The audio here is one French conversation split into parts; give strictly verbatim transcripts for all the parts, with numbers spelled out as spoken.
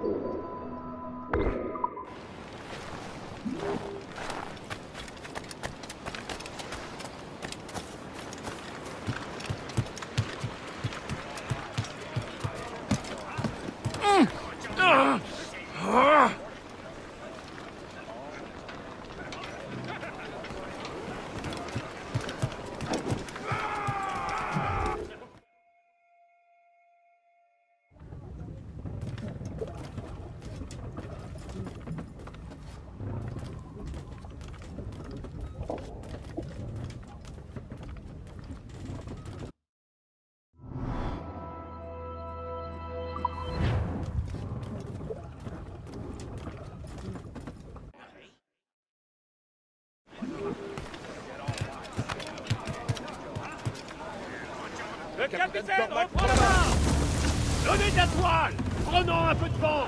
Le capitaine reprend la main. Donnez de la toile. Prenons un peu de vent.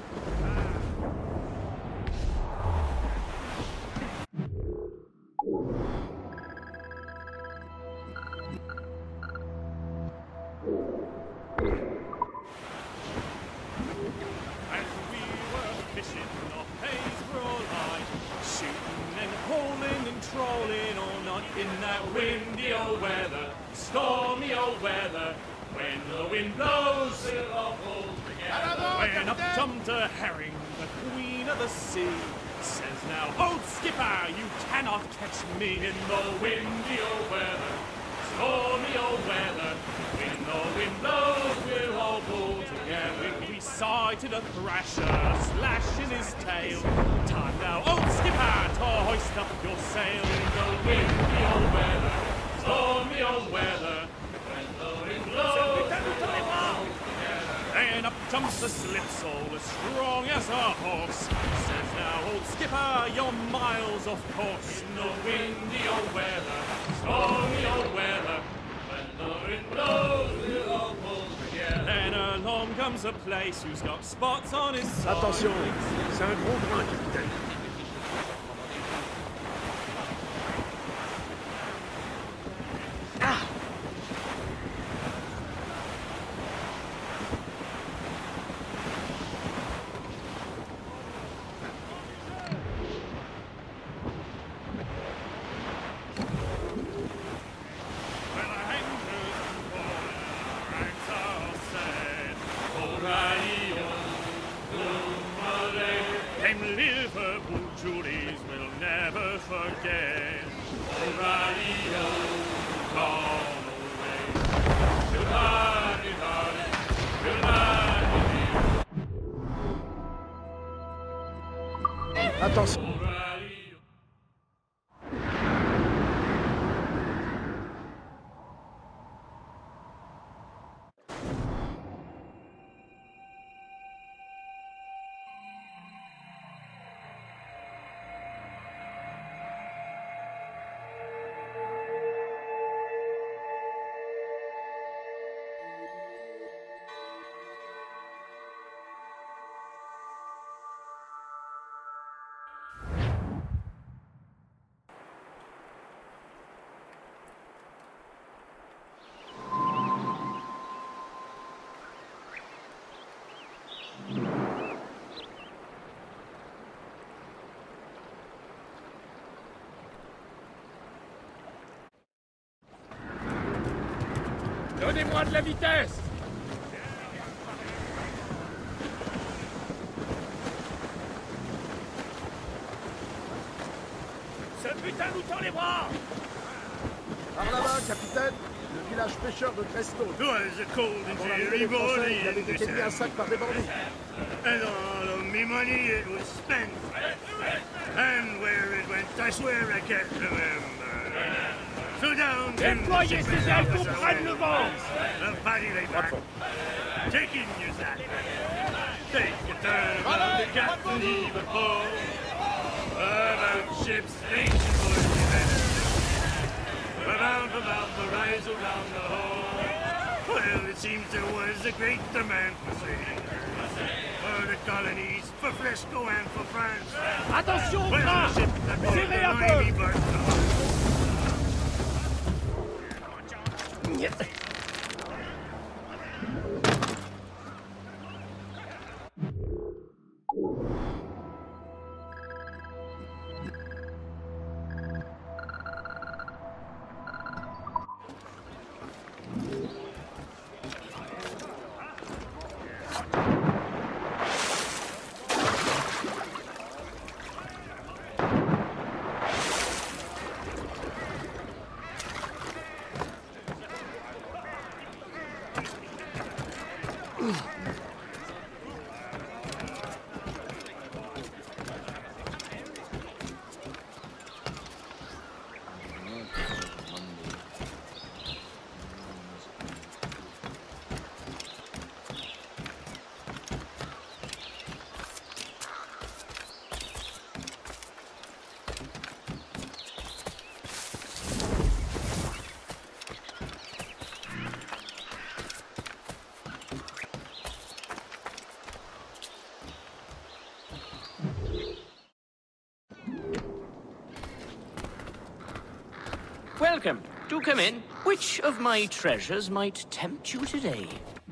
As we were fishing, our pays were all high, shooting and hauling and trolling all night in that windy old weather, stormy old weather. When the wind blows, we'll all pull together. When up jumped a herring, the queen of the sea, says now, old skipper, you cannot catch me in the windy old weather, stormy old weather. When the wind blows, we'll all pull together. We sighted a thrasher, slash in his tail. Time now, old skipper, to hoist up your sail. In the windy old weather, stormy old weather. When the wind blows, and up jumps the slipsail, as strong as a horse. Says now, old skipper, you're miles off course. In the windy old weather, stormy old weather. When the wind blows, we'll all pull together. Then along comes a place who's got spots on his side. Attention, c'est un gros grain, capitaine. Liverpool Julies will never forget. O'Reilly, gone away. Goodbye, darling. Goodbye. Attention. Donnez-moi de la vitesse! Ce putain nous tend les bras! Par là-bas, capitaine, le village pêcheur de Cresto. It was a cold and Avant l'arrivée des dreary Français, morning il avait in été mis un sac par des bandits. and all of me money it was spent. And where it went, I swear I can't remember. So down Déployez ces ailes pour prendre le vent! The body lay back, taking your sack. Take a turn about the Captain Liverpool. About ships, ancient boys, we're bound for about the rise around the hole. Well, it seems there was a great demand for sailors. For the colonies, for Frisco and for France. Attention, Well, gras! the ship that brought Serrez the un Navy peu! burnt the Welcome. Do come in. Which of my treasures might tempt you today?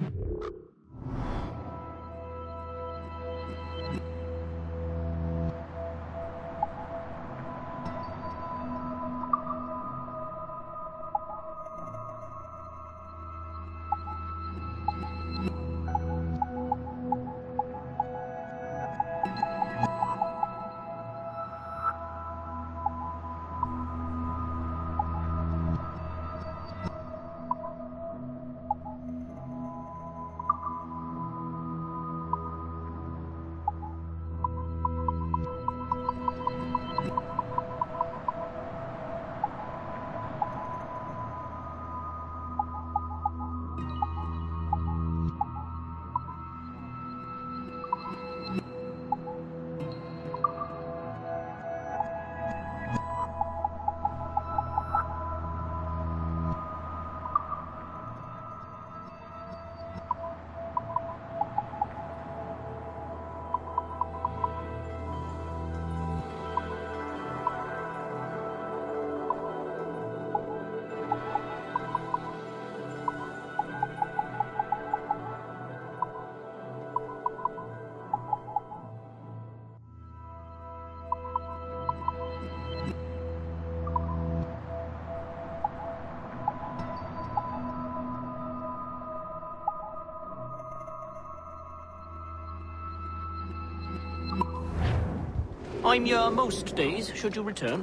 I'm here most days, should you return.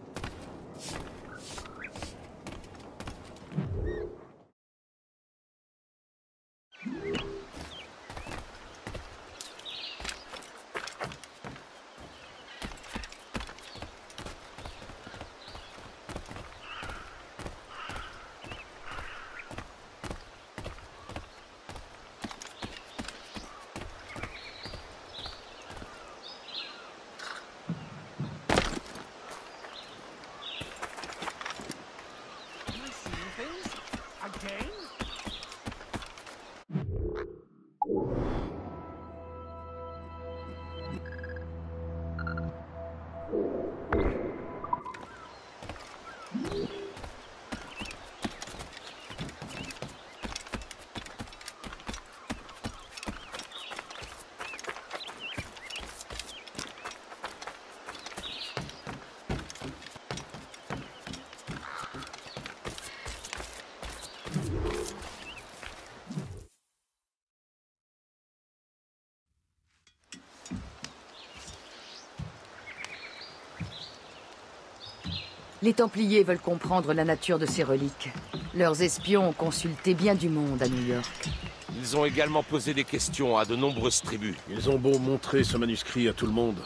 Les Templiers veulent comprendre la nature de ces reliques. Leurs espions ont consulté bien du monde à New York. Ils ont également posé des questions à de nombreuses tribus. Ils ont beau montrer ce manuscrit à tout le monde.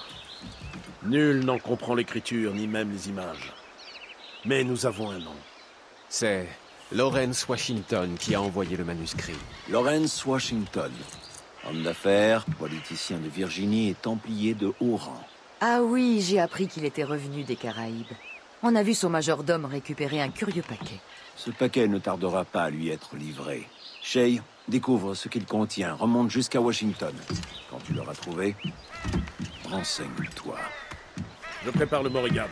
Nul n'en comprend l'écriture, ni même les images. Mais nous avons un nom. C'est Lawrence Washington qui a envoyé le manuscrit. Lawrence Washington. Homme d'affaires, politicien de Virginie et templier de haut rang. Ah oui, j'ai appris qu'il était revenu des Caraïbes. On a vu son majordome récupérer un curieux paquet. Ce paquet ne tardera pas à lui être livré. Shay, découvre ce qu'il contient, remonte jusqu'à Washington. Quand tu l'auras trouvé, renseigne-toi. Je prépare le Morrigan.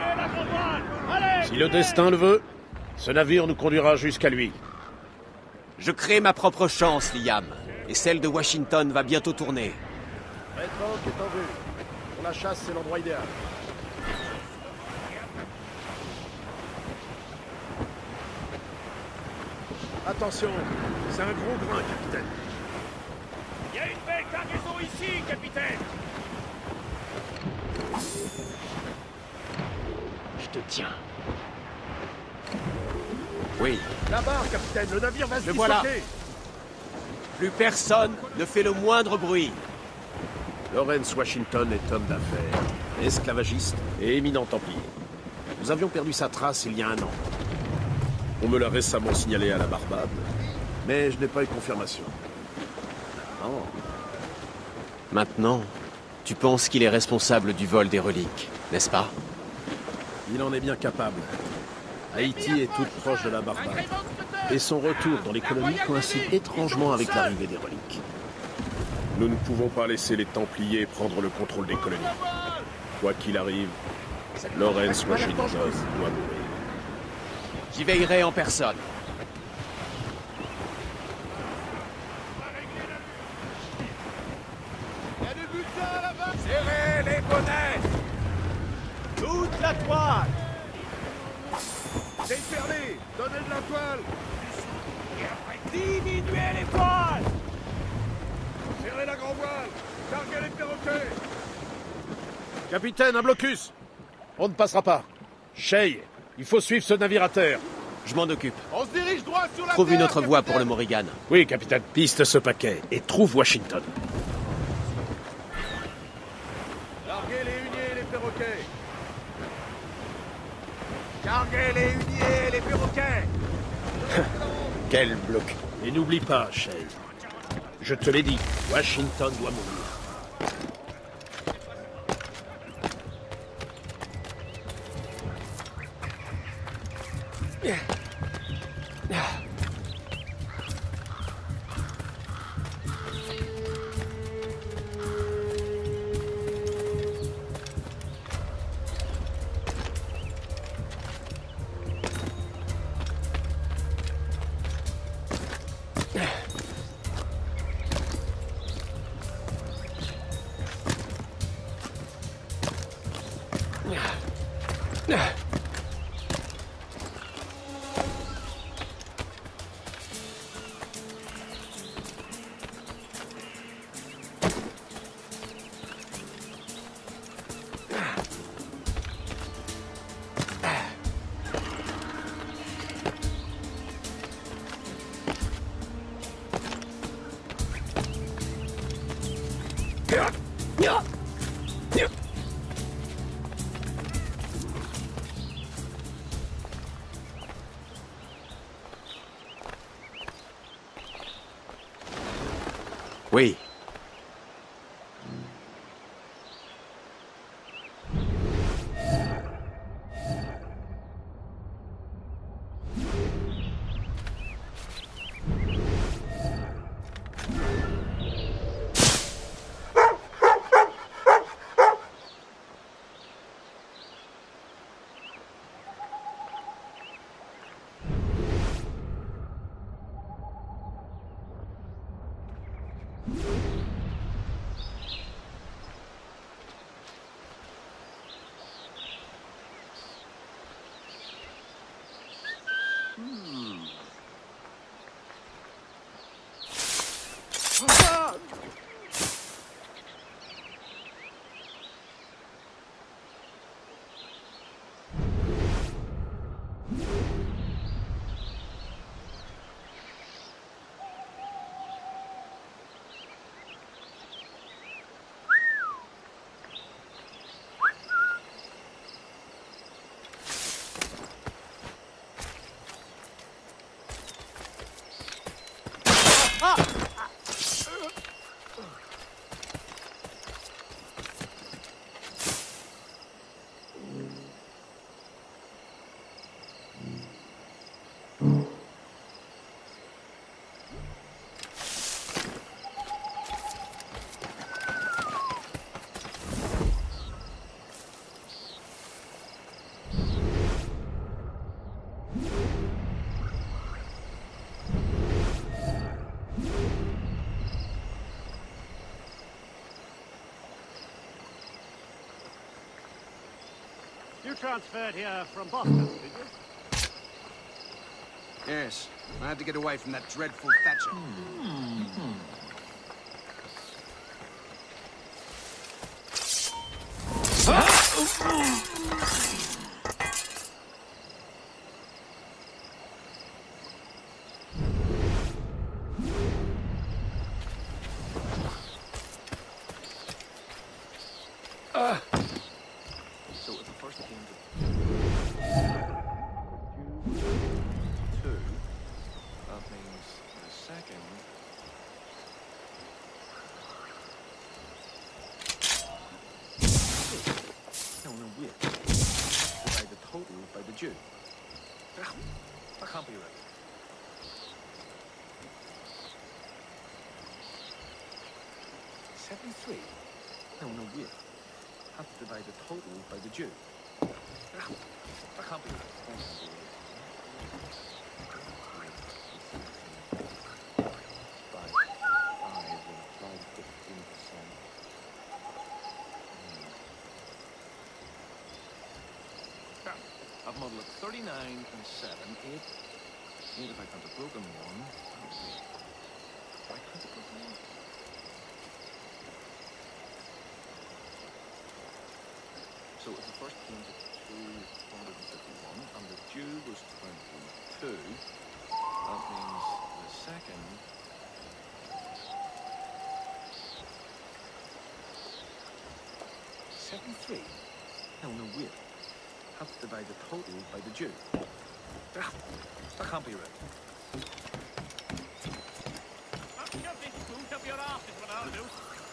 Si le destin le veut, ce navire nous conduira jusqu'à lui. Je crée ma propre chance, Liam. Et celle de Washington va bientôt tourner. Red Bank est en vue. Pour la chasse, c'est l'endroit idéal. Attention, c'est un gros grain, capitaine. Il y a une belle cargaison ici, capitaine. Je te tiens. Oui, La barre, capitaine, le navire va se Le voilà. disloquer. plus personne ne fait le moindre bruit. Lawrence Washington est homme d'affaires, esclavagiste et éminent templier. Nous avions perdu sa trace il y a un an. On me l'a récemment signalé à la Barbade, mais je n'ai pas eu confirmation. Non. Maintenant, tu penses qu'il est responsable du vol des reliques, n'est-ce pas? Il en est bien capable. Haïti est toute proche de la Barbade. Et son retour dans les colonies coïncide étrangement avec l'arrivée des reliques. Nous ne pouvons pas laisser les Templiers prendre le contrôle des colonies. Quoi qu'il arrive, Lawrence Washington doit mourir. J'y veillerai en personne. Serrez les bonnets. Toute la toile. Déferlez. Donnez de la toile. Diminuez les voiles. Serrez la grand voile. Carguez les perroquets. Capitaine, un blocus! On ne passera pas. Shay, il faut suivre ce navire à terre. Je m'en occupe. On se dirige droit sur la Trouve terre, une autre voie capitaine. pour le Morrigan. Oui, capitaine. Piste ce paquet et trouve Washington. Larguez les huniers et les perroquets. Carguez les huniers et les perroquets. Quel bloc. Et n'oublie pas, Shay. Je te l'ai dit, Washington doit mourir. Oui. Carguez You transferred here from Boston, did you? Yes. I had to get away from that dreadful Thatcher. Hmm. Uh. So it was the first king to... Two. That means the second... No, no, weird. Divide the total by the Jew. That can't be right. Seventy-three? No, no, weird. Have to divide the total by the Jew. That can't be right. Five, five, five, fifteen percent. I've modeled thirty-nine and seven, eight. Eight if I count a broken one. Why can't I broken one? So if the first came to two hundred fifty-one and the Jew was twenty-two, that means the second seventy-three. No, no, wait. Have to divide the total by the Jew. Ah, that can't be right. Shove this boot up your arse is what I'll do.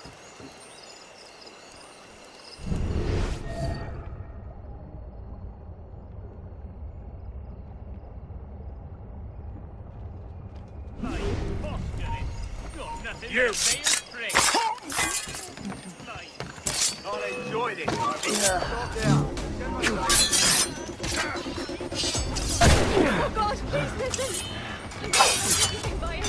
You! I'll enjoy this. Oh God, please listen! I'm getting by it.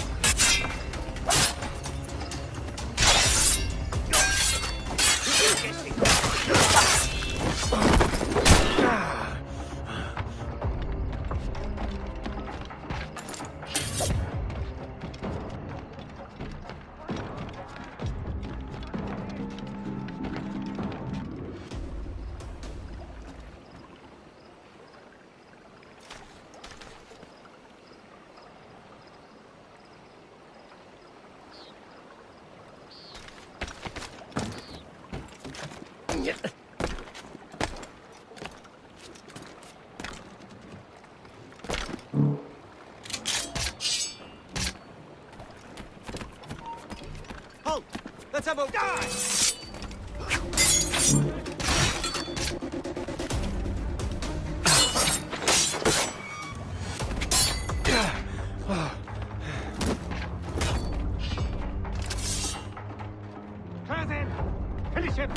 Halt! Let's have a... Die! Tarzan! Finish him!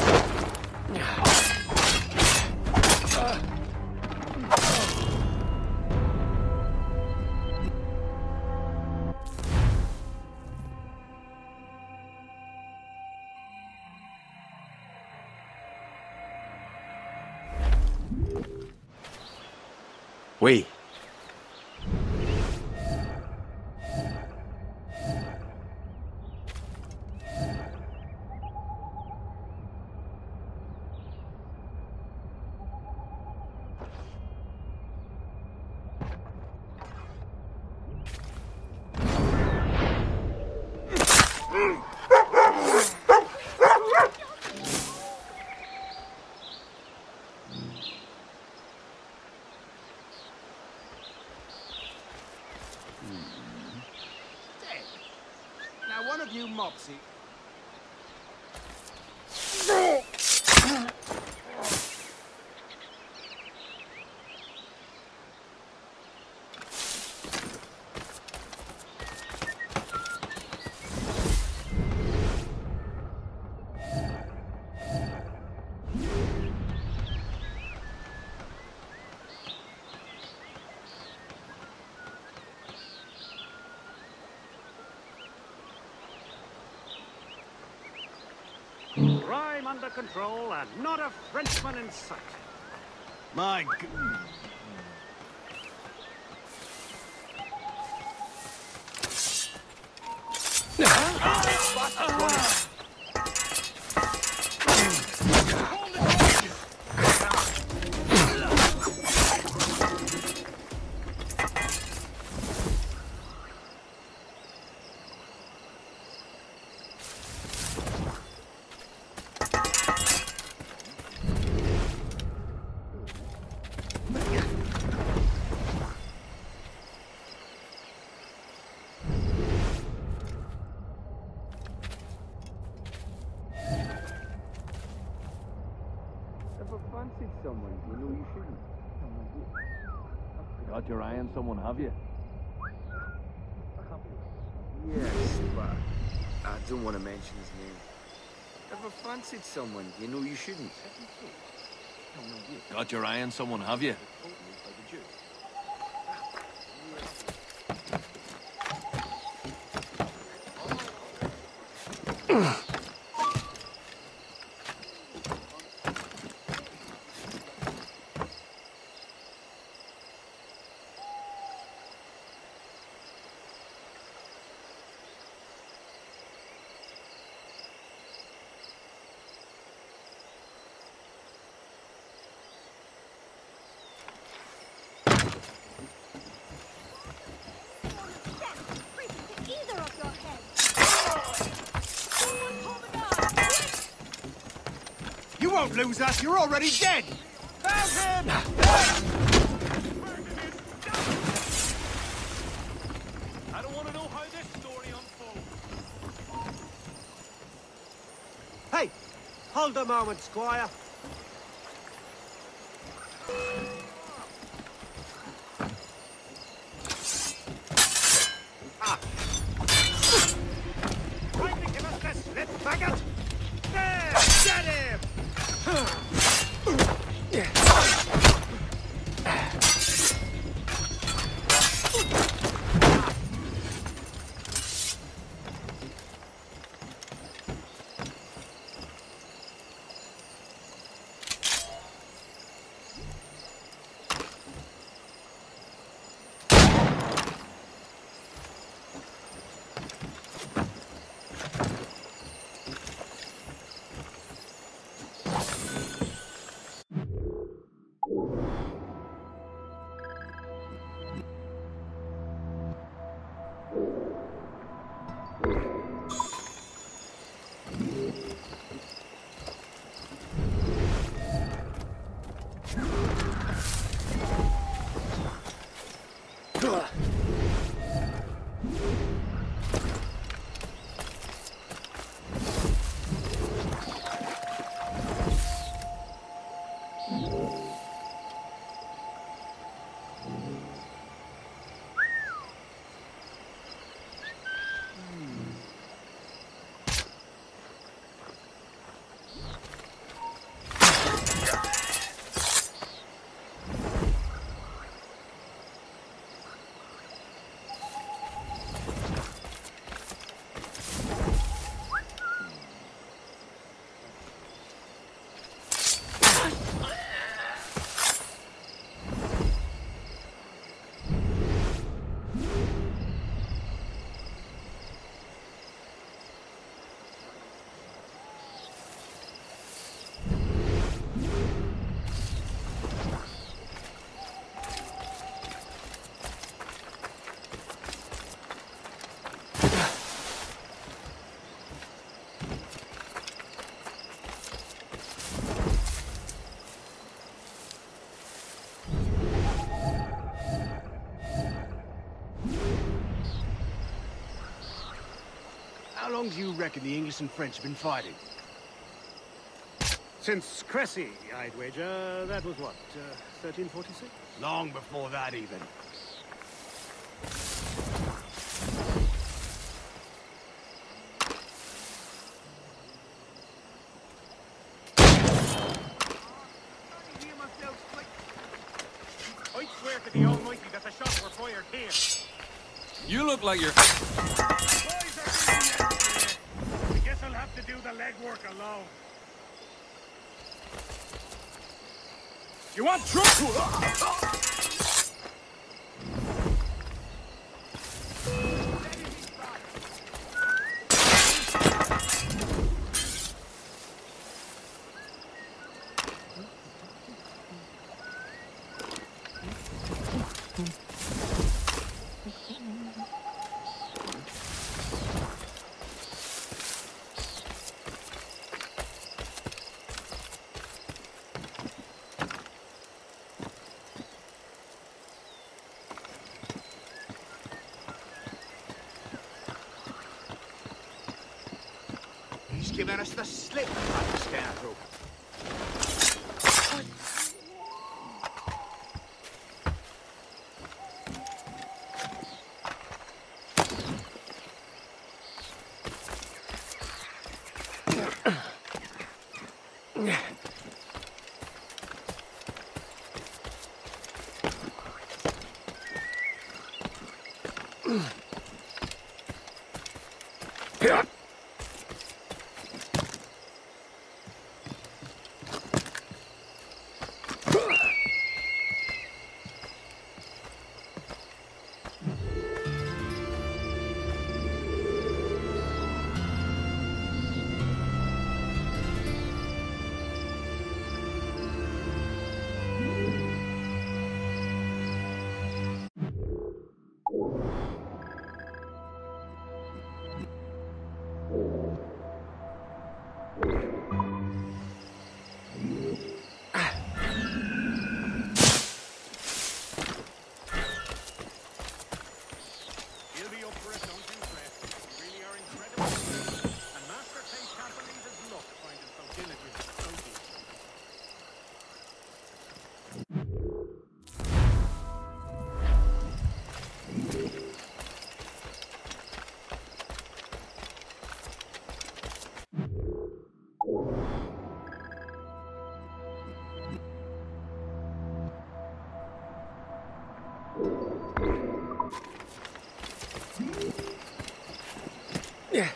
Oui. Now, one of you Mopsy... Crime under control and not a Frenchman in sight. My g- fancied someone you know you shouldn't. got your eye on someone, have you? Yes, but I don't want to mention his name. Ever fancied someone you know you shouldn't? Got your eye on someone, have you? You won't lose us, you're already dead! Found him! I don't want to know how this story unfolds. Hey! Hold a moment, Squire. Ah! Trying to give us the slip, faggot! There! Get him! How long do you reckon the English and French have been fighting? Since Cressy, I'd wager. That was what, uh, thirteen forty-six? Long before that, even. I swear to the Almighty that the shots were fired here. You look like you're... I guess I'll have to do the legwork alone. You want truth? He's giving us the slip, that scoundrel. Yeah.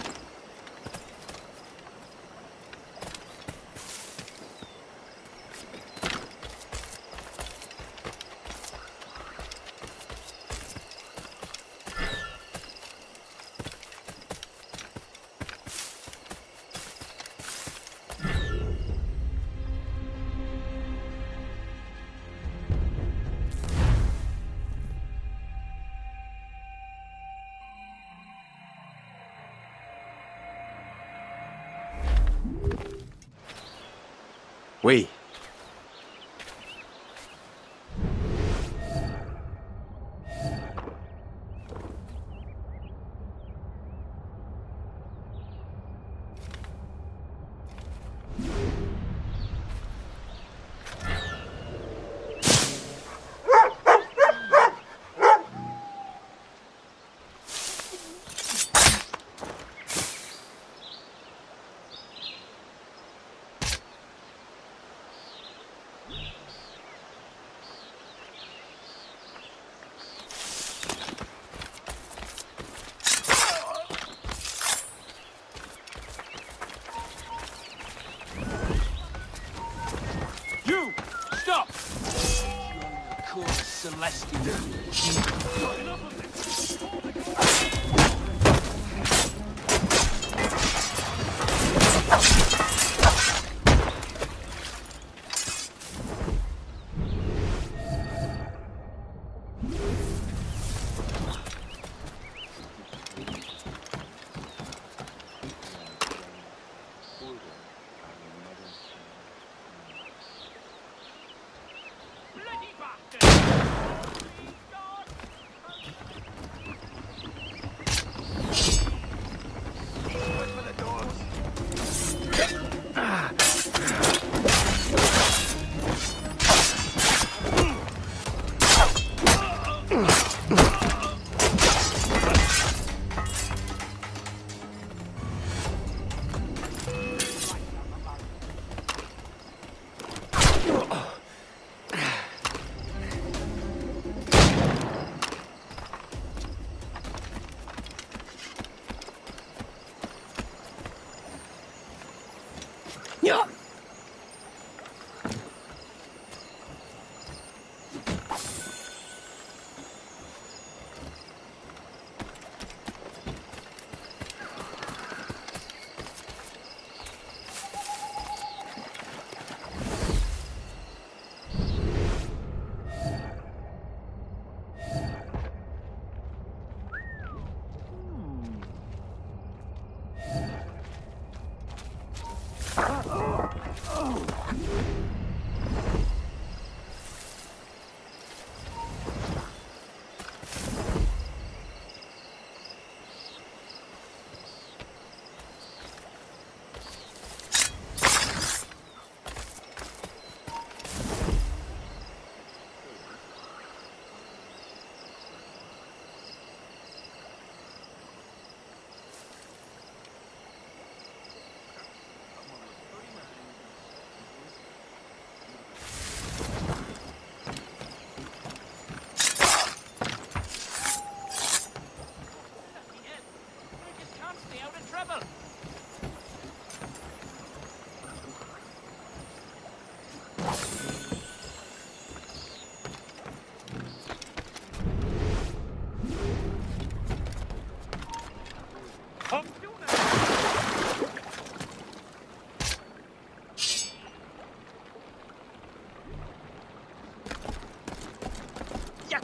Oui.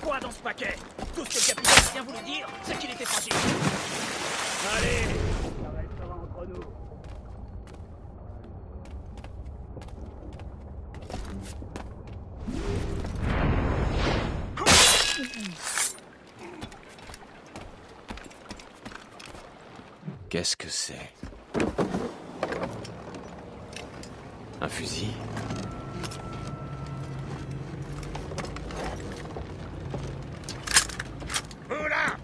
quoi dans ce paquet? Tout ce que le capitaine vient vous le dire, c'est qu'il était fragile. Allez, ça restera entre nous. Qu'est-ce que c'est? Un fusil? Vous là!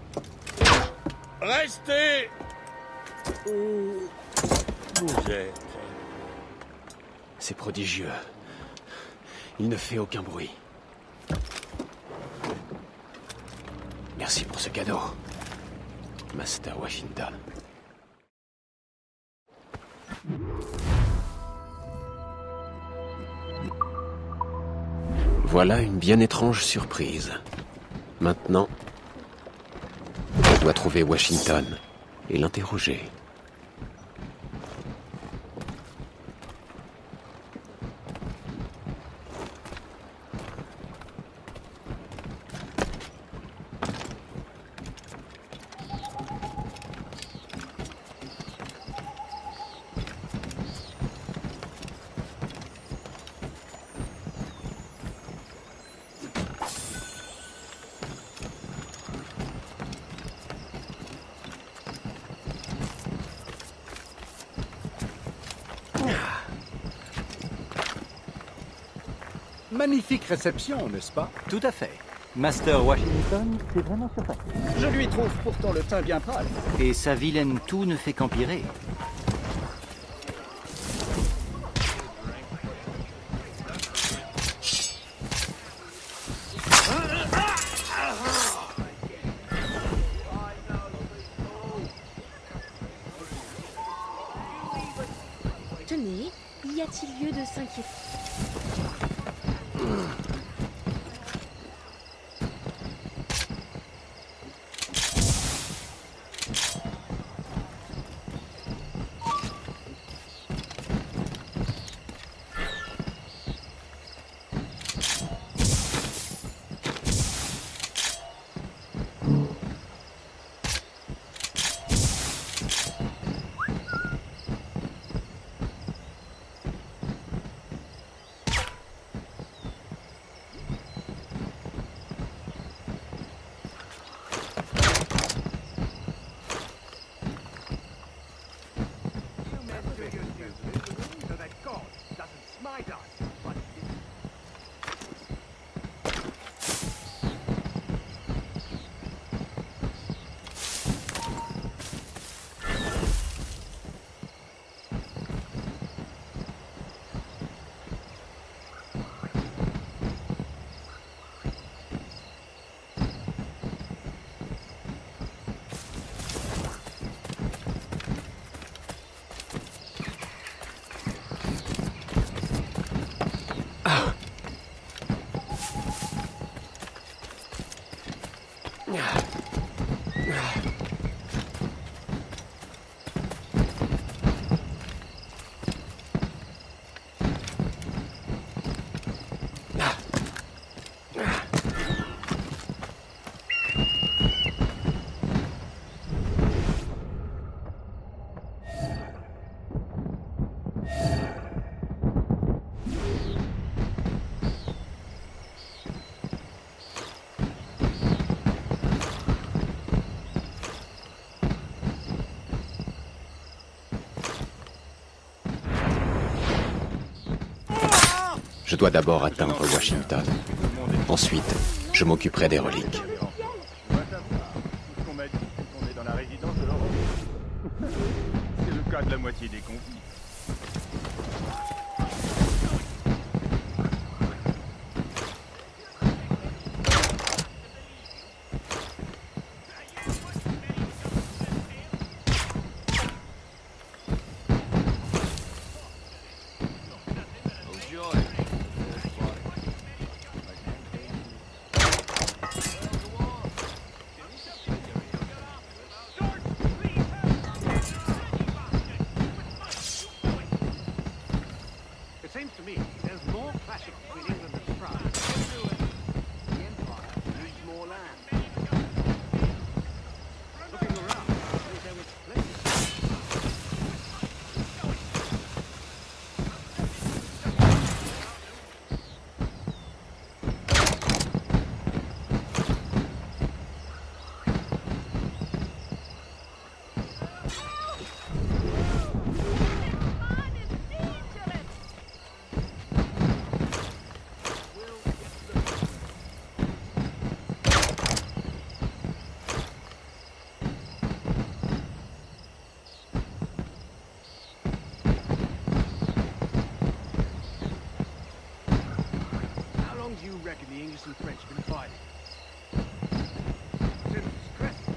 Restez où vous êtes. C'est prodigieux. Il ne fait aucun bruit. Merci pour ce cadeau, Master Washington. Voilà une bien étrange surprise. Maintenant, je dois trouver Washington et l'interroger. Magnifique réception, n'est-ce pas? Tout à fait. Master Washington, c'est vraiment sympathique. Je lui trouve pourtant le teint bien pâle. Et sa vilaine toux ne fait qu'empirer. Tenez, y a-t-il lieu de s'inquiéter? Je dois d'abord atteindre Washington. Ensuite, je m'occuperai des reliques. C'est le cas de la moitié des convives. more land. Looking around, there was plenty. Do you reckon the English and French have been fighting? Since Cressy.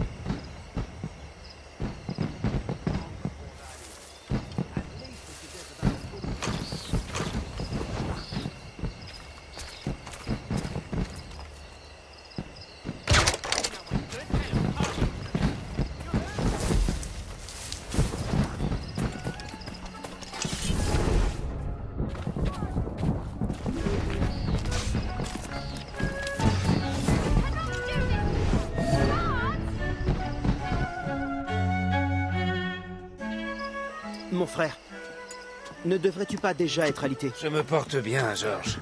At least we should get about Mon frère, ne devrais-tu pas déjà être alité? Je me porte bien, George.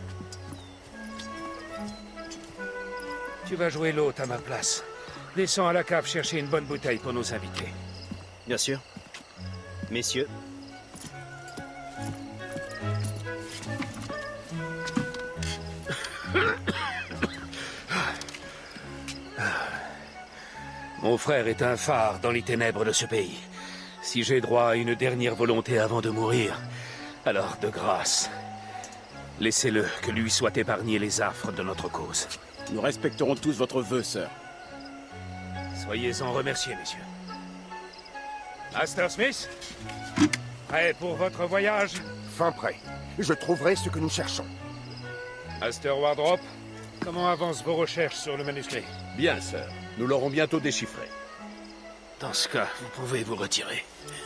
Tu vas jouer l'hôte à ma place. Descends à la cave chercher une bonne bouteille pour nos invités. Bien sûr. Messieurs. Mon frère est un phare dans les ténèbres de ce pays. Si j'ai droit à une dernière volonté avant de mourir, alors de grâce, laissez-le que lui soit épargné les affres de notre cause. Nous respecterons tous votre vœu, sœur. Soyez-en remerciés, messieurs. Master Smith, prêt pour votre voyage? Fin prêt. Je trouverai ce que nous cherchons. Master Wardrop, comment avancent vos recherches sur le manuscrit? Bien, sœur. Nous l'aurons bientôt déchiffré. Dans ce cas, vous pouvez vous retirer.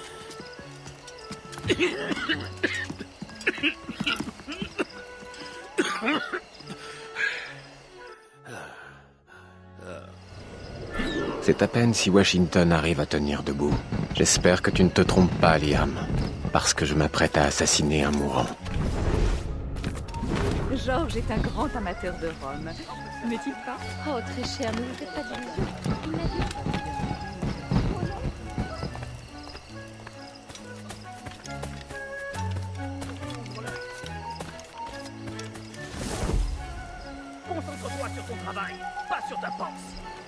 C'est à peine si Washington arrive à tenir debout. J'espère que tu ne te trompes pas, Liam, parce que je m'apprête à assassiner un mourant. George est un grand amateur de rhum. N'est-il pas? Oh, très cher, ne vous faites pas d'illusions. Il m'a dit... Concentre-toi sur ton travail, pas sur ta panse.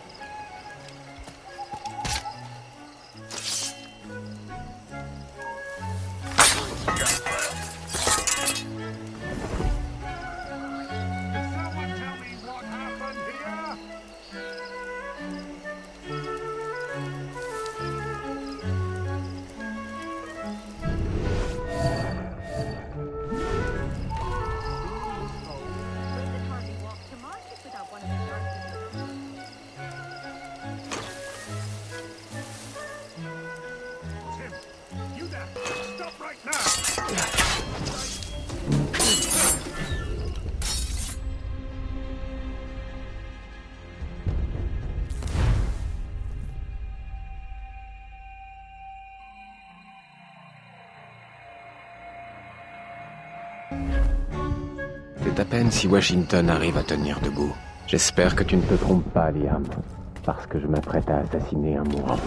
C'est à peine si Washington arrive à tenir debout. J'espère que tu ne te trompes pas, Liam, parce que je m'apprête à assassiner un mourant.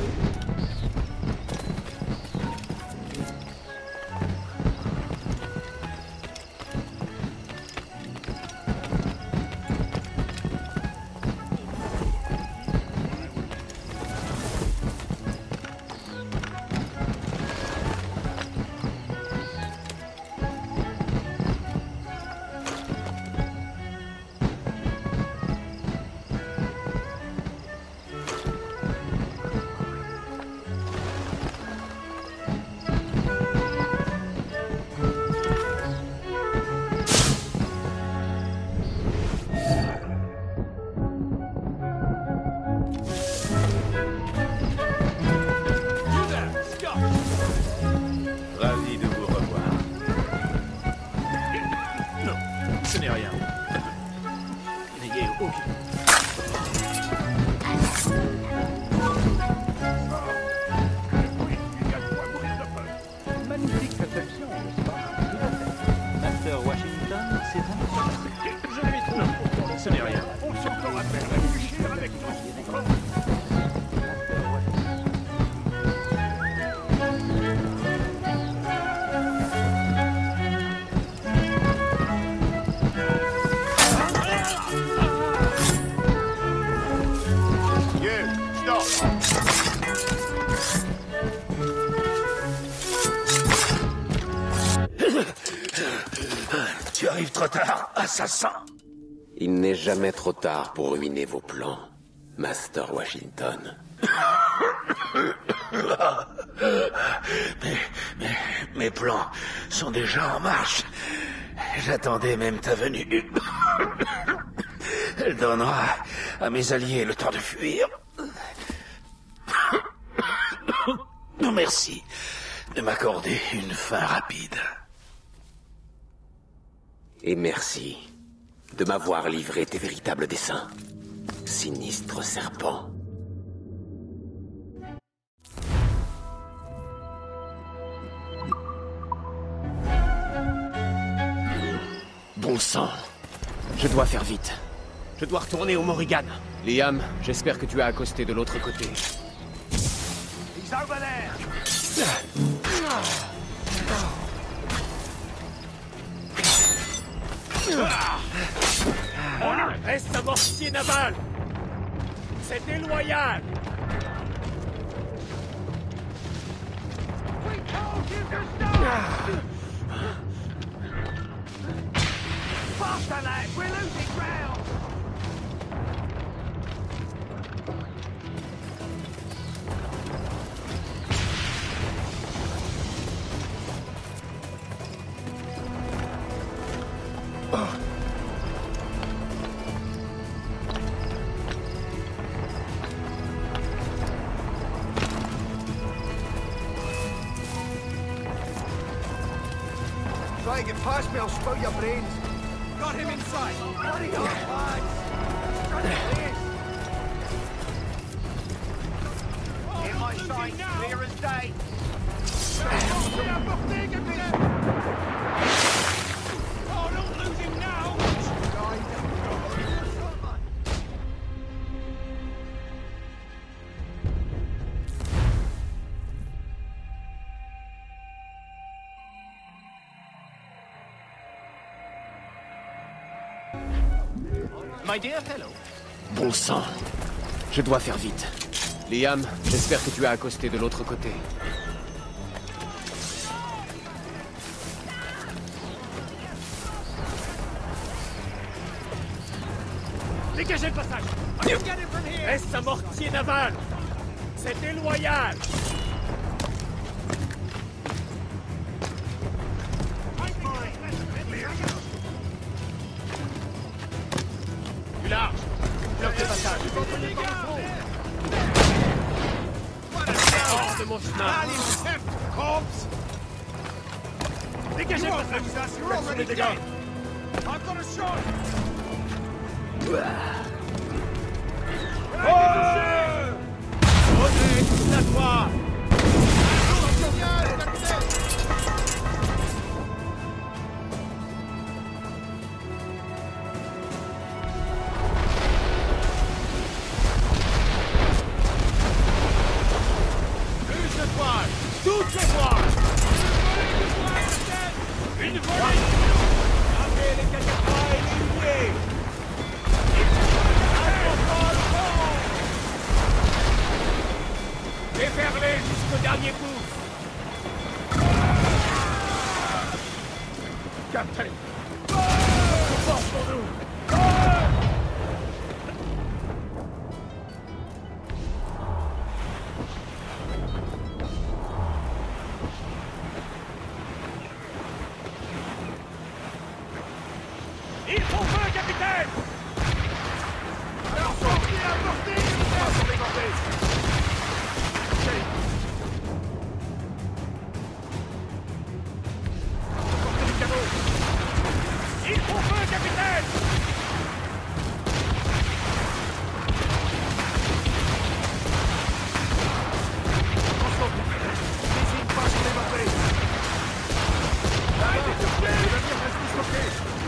Ce n'est rien. N'ayez aucune... trop tard, assassin. Il n'est jamais trop tard pour ruiner vos plans, Master Washington. Mais, mais, mes plans sont déjà en marche. J'attendais même ta venue. Elle donnera à mes alliés le temps de fuir. Merci de m'accorder une fin rapide. Et merci de m'avoir livré tes véritables desseins, sinistre serpent. Bon sang, je dois faire vite. Je dois retourner au Morrigan. Liam, j'espère que tu as accosté de l'autre côté. He's over there. Reste un mortier naval. C'est déloyal. We told you to stop. Faster, lad. We're losing ground. Try to get past me, I'll spoil your brains. Got him inside. Hurry up, lads. Run it, please. In my sight, clear as day. Oh, don't lose him now. My dear fellow. Bon sang, je dois faire vite. Liam, j'espère que tu as accosté de l'autre côté. Dégagez le passage. Reste un mortier naval. C'est déloyal. Du large. Bloque le passage. Hors de mon chemin. Dégagez le passage. Sur les dégâts. I've got a shot. Revenez, la toi. Plus de toiles, toutes les toiles. Une volée. Gardez les cacapas et les lignés. Déferlez jusqu'au dernier coup. Captain, force pour nous. Ils font feu, capitaine. Alors, sortez à portée. Sortez, sortez. Il faut feu, capitaine! Désigne pas sur les batteries! Arrêtez de tuer! Le navire reste disloqué!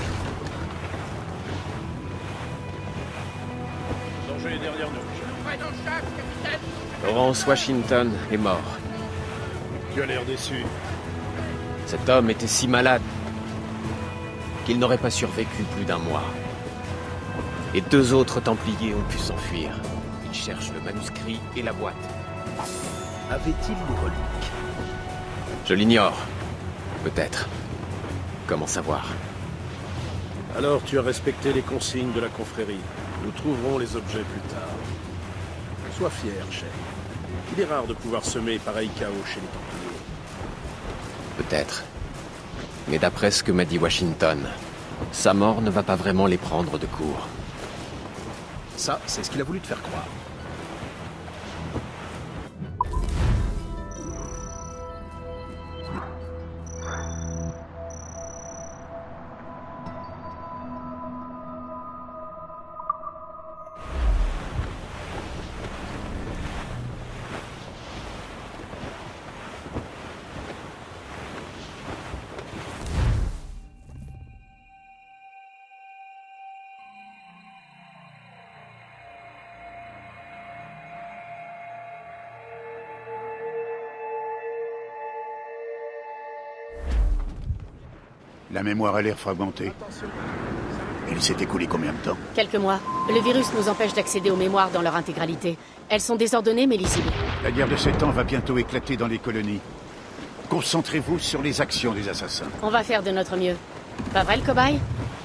Changez les dernières nuages. Près au chasse, capitaine! Lawrence Washington est mort. Tu as l'air déçu. Cet homme était si malade qu'il n'aurait pas survécu plus d'un mois. Et deux autres Templiers ont pu s'enfuir. Ils cherchent le manuscrit et la boîte. Avait-il les reliques? Je l'ignore. Peut-être. Comment savoir? Alors tu as respecté les consignes de la confrérie. Nous trouverons les objets plus tard. Sois fier, Shay. Il est rare de pouvoir semer pareil chaos chez les Templiers. Peut-être. Mais d'après ce que m'a dit Washington, sa mort ne va pas vraiment les prendre de court. Ça, c'est ce qu'il a voulu te faire croire. La mémoire a l'air fragmentée. Il s'est écoulé combien de temps? Quelques mois. Le virus nous empêche d'accéder aux mémoires dans leur intégralité. Elles sont désordonnées mais lisibles. La guerre de sept ans va bientôt éclater dans les colonies. Concentrez-vous sur les actions des assassins. On va faire de notre mieux. Pas vrai, le cobaye?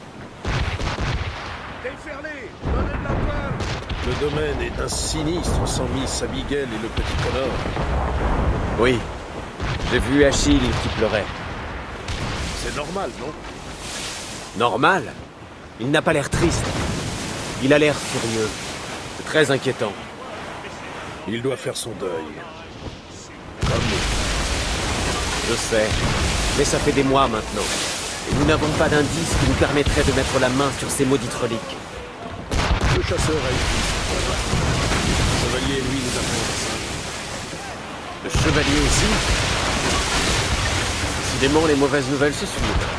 Déferlez! Donnez de la pointe! Le domaine est d'un sinistre sans Miss Abigail et le petit Connor. Oui. J'ai vu Achille qui pleurait. C'est normal, non? Normal? Il n'a pas l'air triste. Il a l'air furieux. C'est très inquiétant. Il doit faire son deuil. Comme nous. Je sais. Mais ça fait des mois maintenant. Et nous n'avons pas d'indice qui nous permettrait de mettre la main sur ces maudites reliques. Le chasseur a écrit. Le chevalier, lui, nous apprend ça. Le chevalier aussi? Décidément, les mauvaises nouvelles se suivent.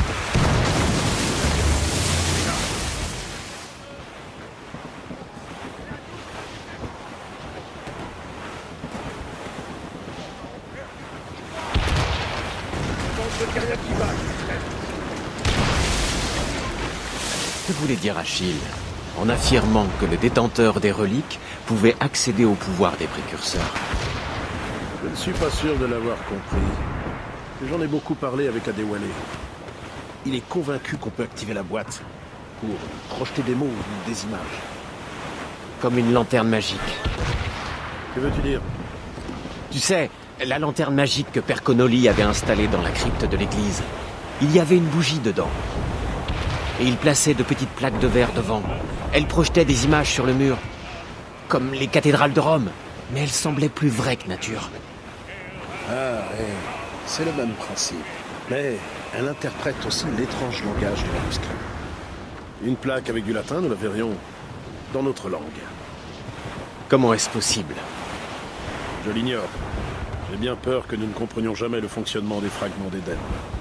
Que voulait dire Achille en affirmant que le détenteur des reliques pouvait accéder au pouvoir des précurseurs? Je ne suis pas sûr de l'avoir compris. J'en ai beaucoup parlé avec Adewale. Il est convaincu qu'on peut activer la boîte pour projeter des mots ou des images. Comme une lanterne magique. Que veux-tu dire? Tu sais, la lanterne magique que Père Connolly avait installée dans la crypte de l'église. Il y avait une bougie dedans. Et il plaçait de petites plaques de verre devant. Elles projetaient des images sur le mur. Comme les cathédrales de Rome. Mais elles semblaient plus vraies que nature. Ah, ouais. C'est le même principe. Mais elle interprète aussi l'étrange langage du manuscrit. Une plaque avec du latin, nous la verrions dans notre langue. Comment est-ce possible? Je l'ignore. J'ai bien peur que nous ne comprenions jamais le fonctionnement des fragments d'Éden.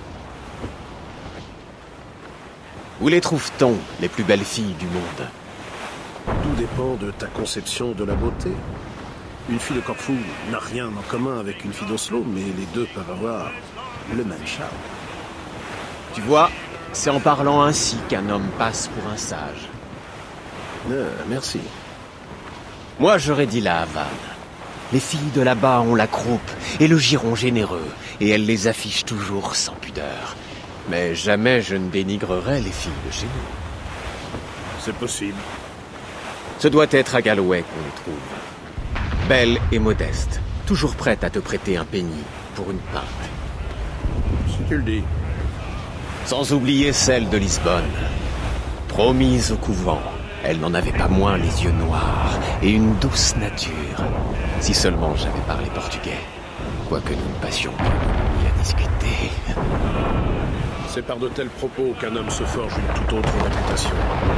Où les trouve-t-on, les plus belles filles du monde? Tout dépend de ta conception de la beauté. Une fille de Corfou n'a rien en commun avec une fille d'Oslo, mais les deux peuvent avoir le même charme. Tu vois, c'est en parlant ainsi qu'un homme passe pour un sage. Euh, merci. Moi, j'aurais dit la Havane. Les filles de là-bas ont la croupe et le giron généreux, et elles les affichent toujours sans pudeur. Mais jamais je ne dénigrerai les filles de chez nous. C'est possible. Ce doit être à Galloway qu'on les trouve. Belle et modeste, toujours prête à te prêter un penny pour une pinte. Si tu le dis. Sans oublier celle de Lisbonne. Promise au couvent, elle n'en avait pas moins les yeux noirs et une douce nature. Si seulement j'avais parlé portugais. Quoique nous ne passions pas une nuit à discuter. C'est par de tels propos qu'un homme se forge une toute autre réputation.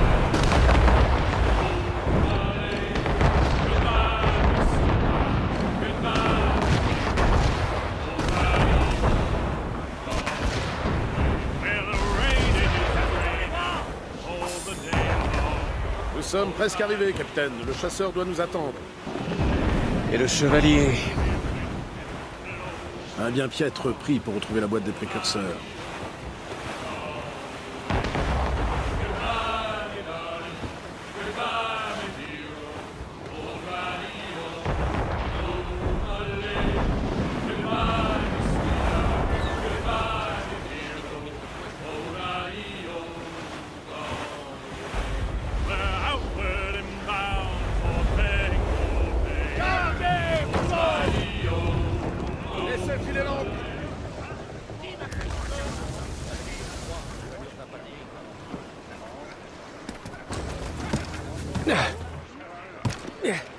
Nous sommes presque arrivés, capitaine. Le chasseur doit nous attendre. Et le chevalier? Un bien piètre prix pour retrouver la boîte des précurseurs. Yeah.